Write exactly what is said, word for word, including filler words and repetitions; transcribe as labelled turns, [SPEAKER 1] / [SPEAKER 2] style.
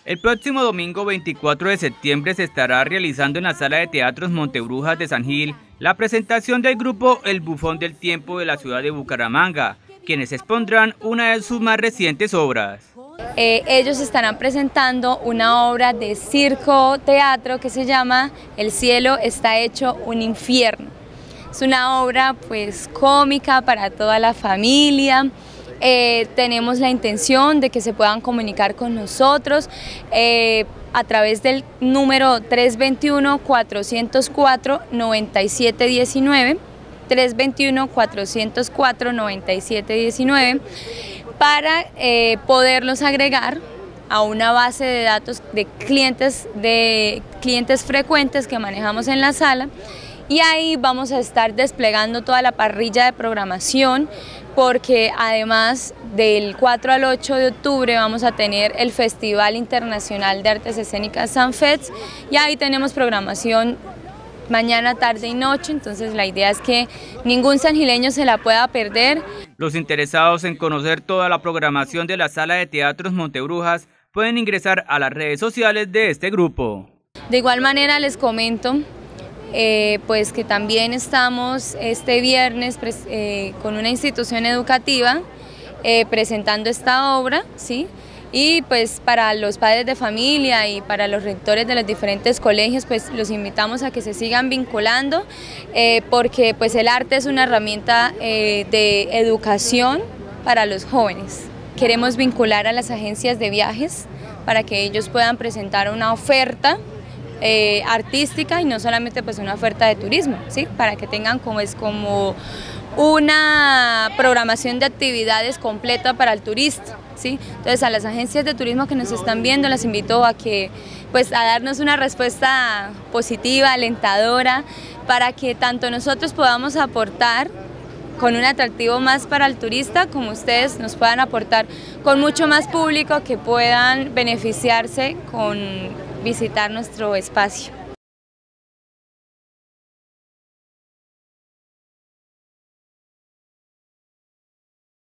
[SPEAKER 1] El próximo domingo veinticuatro de septiembre se estará realizando en la Sala de Teatros Montebrujas de San Gil la presentación del grupo El Bufón del Tiempo de la ciudad de Bucaramanga, quienes expondrán una de sus más recientes obras.
[SPEAKER 2] Eh, ellos estarán presentando una obra de circo-teatro que se llama El cielo está hecho un infierno. Es una obra pues cómica para toda la familia. Eh, tenemos la intención de que se puedan comunicar con nosotros eh, a través del número tres dos uno, cuatro cero cuatro, nueve siete uno nueve, tres dos uno, cuatro cero cuatro, nueve siete uno nueve, para eh, poderlos agregar a una base de datos de clientes, de clientes frecuentes que manejamos en la sala. Y ahí vamos a estar desplegando toda la parrilla de programación, porque además del cuatro al ocho de octubre vamos a tener el Festival Internacional de Artes Escénicas Sanfets, y ahí tenemos programación mañana, tarde y noche, entonces la idea es que ningún sangileño se la pueda perder.
[SPEAKER 1] Los interesados en conocer toda la programación de la Sala de Teatros Montebrujas pueden ingresar a las redes sociales de este grupo.
[SPEAKER 2] De igual manera les comento Eh, pues que también estamos este viernes eh, con una institución educativa eh, presentando esta obra, ¿sí? Y pues para los padres de familia y para los rectores de los diferentes colegios, pues los invitamos a que se sigan vinculando, eh, porque pues el arte es una herramienta eh, de educación para los jóvenes. Queremos vincular a las agencias de viajes para que ellos puedan presentar una oferta Eh, artística y no solamente pues una oferta de turismo, ¿sí? Para que tengan como es como una programación de actividades completa para el turista, ¿sí? Entonces a las agencias de turismo que nos están viendo las invito a que pues a darnos una respuesta positiva, alentadora, para que tanto nosotros podamos aportar con un atractivo más para el turista, como ustedes nos puedan aportar con mucho más público que puedan beneficiarse con visitar nuestro espacio.